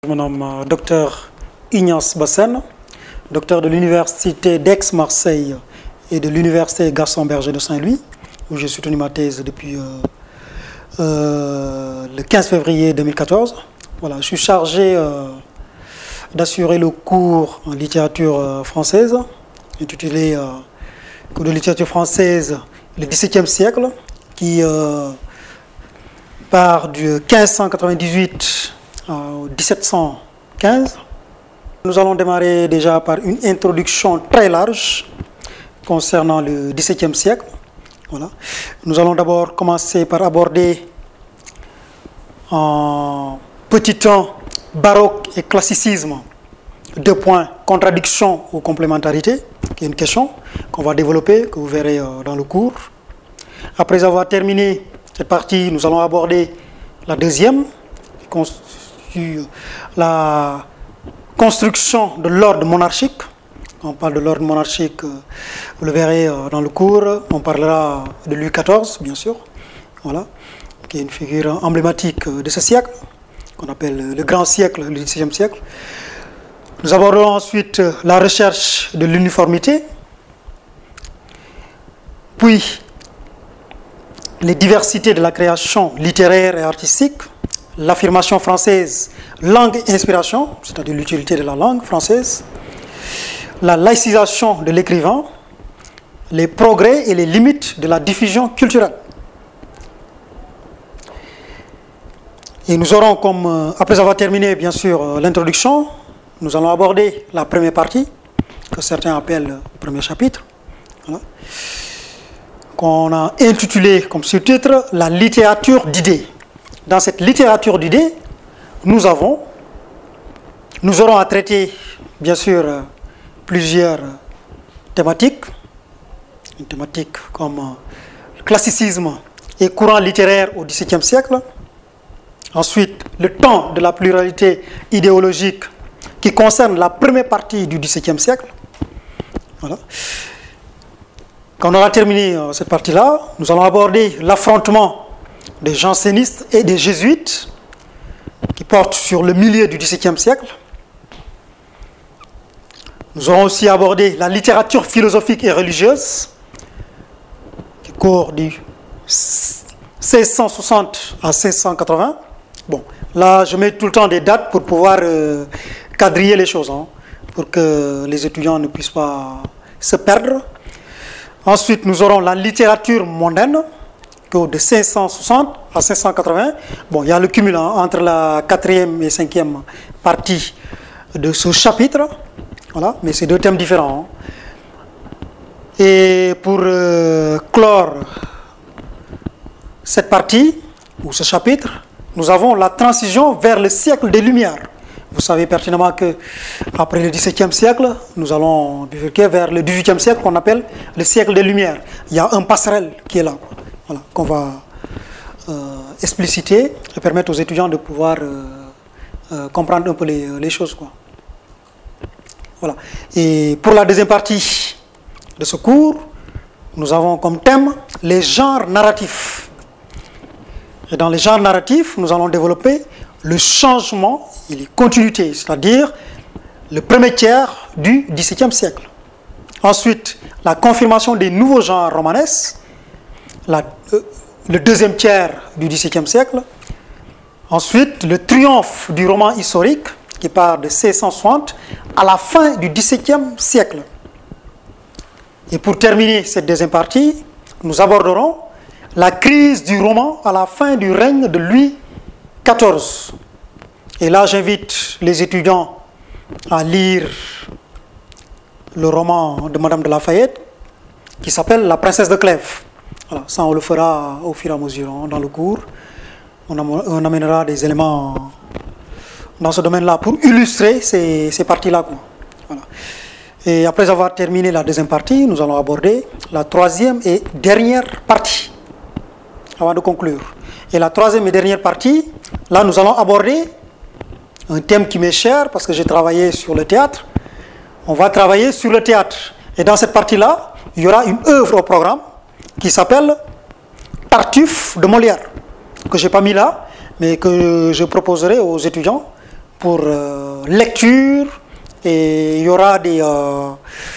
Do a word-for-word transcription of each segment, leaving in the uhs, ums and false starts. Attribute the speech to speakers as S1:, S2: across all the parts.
S1: Je me nomme docteur Ignace Bassène, docteur de l'université d'Aix-Marseille et de l'université Gaston Berger de Saint-Louis, où j'ai soutenu ma thèse depuis euh, euh, le quinze février deux mille quatorze. Voilà, je suis chargé euh, d'assurer le cours en littérature euh, française, intitulé euh, cours de littérature française le dix-septième siècle, qui euh, part du quinze cent quatre-vingt-dix-huit au dix-sept cent quinze. Nous allons démarrer déjà par une introduction très large concernant le dix-septième siècle. Voilà. Nous allons d'abord commencer par aborder en petit temps baroque et classicisme. Deux points, contradiction ou complémentarité, qui est une question qu'on va développer, que vous verrez dans le cours. Après avoir terminé cette partie, nous allons aborder la deuxième, qui constitue la construction de l'ordre monarchique. Quand on parle de l'ordre monarchique, vous le verrez dans le cours, on parlera de Louis quatorze, bien sûr, voilà, qui est une figure emblématique de ce siècle, qu'on appelle le grand siècle, le dix-septième siècle. Nous aborderons ensuite la recherche de l'uniformité, puis les diversités de la création littéraire et artistique, l'affirmation française, langue et inspiration, c'est-à-dire l'utilité de la langue française, la laïcisation de l'écrivain, les progrès et les limites de la diffusion culturelle. Et nous aurons comme, après avoir terminé bien sûr l'introduction, nous allons aborder la première partie, que certains appellent le premier chapitre, voilà, qu'on a intitulé comme sous-titre « La littérature d'idées ». Dans cette littérature d'idées, nous avons, nous aurons à traiter, bien sûr, plusieurs thématiques. Une thématique comme le classicisme et courant littéraire au dix-septième siècle. Ensuite, le temps de la pluralité idéologique qui concerne la première partie du dix-septième siècle. Voilà. Quand on aura terminé cette partie-là, nous allons aborder l'affrontement des jansénistes et des jésuites qui portent sur le milieu du dix-septième siècle. Nous aurons aussi abordé la littérature philosophique et religieuse qui court du seize cent soixante à seize cent quatre-vingts. Bon, là je mets tout le temps des dates pour pouvoir euh, quadriller les choses, hein, pour que les étudiants ne puissent pas se perdre. Ensuite, nous aurons la littérature mondaine, de cinq cent soixante à cinq cent quatre-vingts. Bon, il y a le cumul hein, entre la quatrième et cinquième partie de ce chapitre. Voilà, mais c'est deux thèmes différents. Hein. Et pour euh, clore cette partie, ou ce chapitre, nous avons la transition vers le siècle des Lumières. Vous savez pertinemment qu'après le dix-septième siècle, nous allons bifurquer vers le dix-huitième siècle qu'on appelle le siècle des Lumières. Il y a un passerelle qui est là. Voilà, qu'on va euh, expliciter et permettre aux étudiants de pouvoir euh, euh, comprendre un peu les, les choses, quoi. Voilà. Et pour la deuxième partie de ce cours, nous avons comme thème les genres narratifs. Et dans les genres narratifs, nous allons développer le changement et les continuités, c'est-à-dire le premier tiers du dix-septième siècle. Ensuite, la confirmation des nouveaux genres romanesques, La, euh, le deuxième tiers du dix-septième siècle. Ensuite, le triomphe du roman historique qui part de seize cent soixante à la fin du dix-septième siècle. Et pour terminer cette deuxième partie, nous aborderons la crise du roman à la fin du règne de Louis quatorze. Et là, j'invite les étudiants à lire le roman de Madame de Lafayette qui s'appelle La princesse de Clèves. Voilà, ça on le fera au fur et à mesure hein, dans le cours. On, am on amènera des éléments dans ce domaine-là pour illustrer ces, ces parties-là. Voilà. Et après avoir terminé la deuxième partie, nous allons aborder la troisième et dernière partie, avant de conclure. Et la troisième et dernière partie, là nous allons aborder un thème qui m'est cher parce que j'ai travaillé sur le théâtre. On va travailler sur le théâtre. Et dans cette partie-là, il y aura une œuvre au programme qui s'appelle Tartuffe de Molière, que je n'ai pas mis là, mais que je proposerai aux étudiants pour euh, lecture, et il y aura des, euh,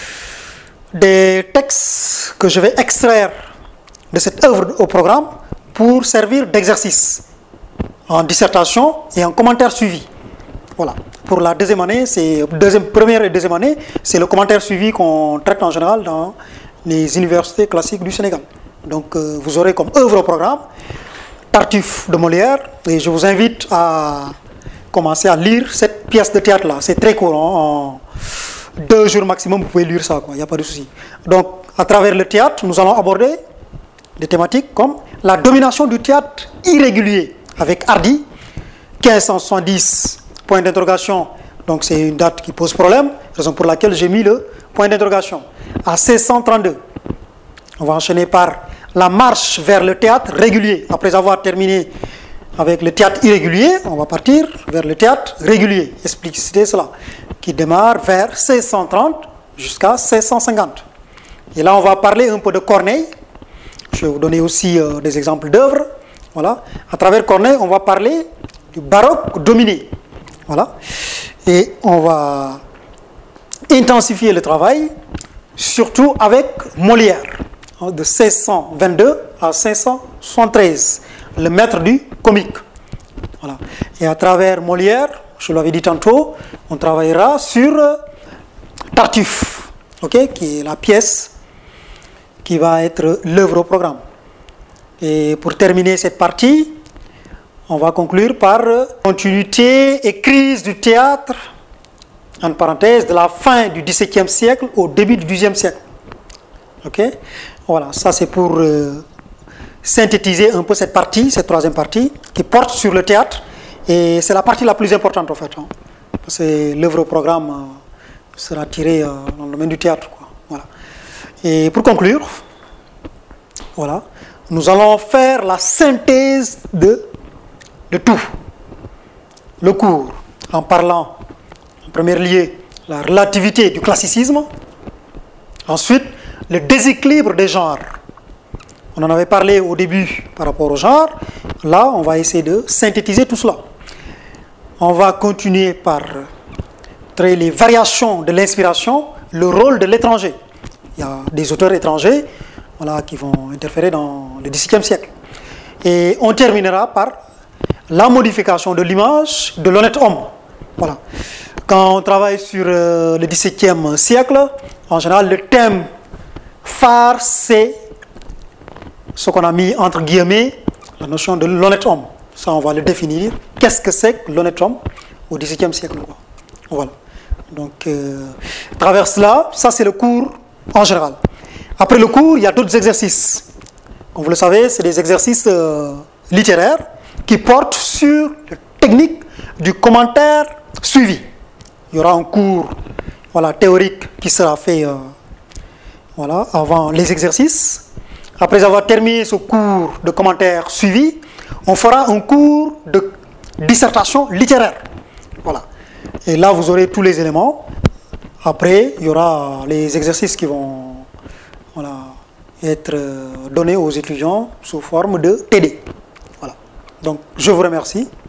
S1: des textes que je vais extraire de cette œuvre au programme pour servir d'exercice en dissertation et en commentaire suivi. Voilà. Pour la deuxième année, c'est deuxième, première et deuxième année, c'est le commentaire suivi qu'on traite en général dans les universités classiques du Sénégal. Donc euh, vous aurez comme œuvre au programme Tartuffe de Molière, et je vous invite à commencer à lire cette pièce de théâtre là. C'est très court, hein, en deux jours maximum vous pouvez lire ça, il n'y a pas de souci. Donc à travers le théâtre, nous allons aborder des thématiques comme la domination du théâtre irrégulier avec Hardy, quinze cent soixante-dix, point d'interrogation, donc c'est une date qui pose problème, raison pour laquelle j'ai mis le point d'interrogation. À seize cent trente-deux, on va enchaîner par la marche vers le théâtre régulier. Après avoir terminé avec le théâtre irrégulier, on va partir vers le théâtre régulier, expliciter cela, qui démarre vers seize cent trente jusqu'à seize cent cinquante. Et là, on va parler un peu de Corneille. Je vais vous donner aussi euh, des exemples d'œuvres. Voilà. À travers Corneille, on va parler du baroque dominé. Voilà. Et on va intensifier le travail, surtout avec Molière, hein, de seize cent vingt-deux à cinq cent soixante-treize, le maître du comique. Voilà. Et à travers Molière, je l'avais dit tantôt, on travaillera sur euh, Tartuffe, okay, qui est la pièce qui va être l'œuvre au programme. Et pour terminer cette partie, on va conclure par euh, continuité et crise du théâtre, en parenthèse, de la fin du dix-septième siècle au début du douzième siècle. Ok? Voilà, ça c'est pour euh, synthétiser un peu cette partie, cette troisième partie, qui porte sur le théâtre. Et c'est la partie la plus importante en fait. Hein, parce que l'œuvre au programme euh, sera tirée euh, dans le domaine du théâtre. Quoi. Voilà. Et pour conclure, voilà, nous allons faire la synthèse de, de tout. Le cours, en parlant, en premier lieu, la relativité du classicisme. Ensuite, le déséquilibre des genres. On en avait parlé au début par rapport au genre. Là, on va essayer de synthétiser tout cela. On va continuer par traiter les variations de l'inspiration, le rôle de l'étranger. Il y a des auteurs étrangers, voilà, qui vont interférer dans le dix-septième siècle. Et on terminera par la modification de l'image de l'honnête homme. Voilà. Quand on travaille sur euh, le dix-septième siècle, en général, le thème phare, c'est ce qu'on a mis entre guillemets, la notion de l'honnête homme. Ça, on va le définir. Qu'est-ce que c'est que l'honnête homme au dix-septième siècle, quoi. Voilà. Donc, euh, à travers cela, ça c'est le cours en général. Après le cours, il y a d'autres exercices. Comme vous le savez, c'est des exercices euh, littéraires qui portent sur la technique du commentaire suivi. Il y aura un cours, voilà, théorique qui sera fait euh, voilà, avant les exercices. Après avoir terminé ce cours de commentaire suivi, on fera un cours de dissertation littéraire. Voilà. Et là, vous aurez tous les éléments. Après, il y aura les exercices qui vont voilà, être donnés aux étudiants sous forme de T D. Voilà. Donc, je vous remercie.